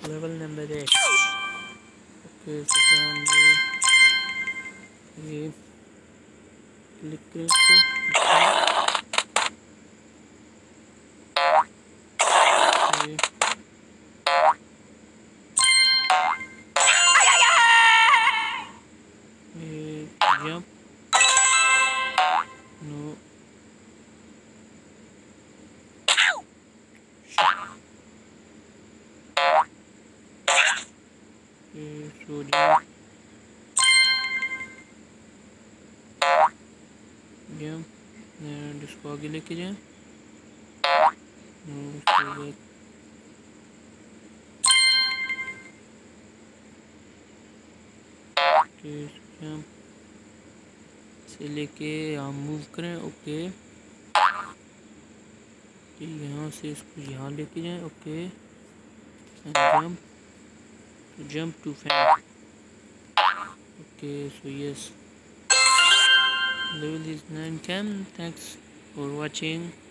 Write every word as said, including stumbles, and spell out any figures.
Level number eight. Okay second ये click करें इसको। ये ये जंप नो ये सो जंप जंप एंड इसको आगे लेके जाएं। उसके बाद जंप से लेके यहाँ मूव करें। ओके यहाँ से इसको यहाँ लेके जाएं। Okay jump jump to fan. Okay so yes level is nine ten. Thanks for watching.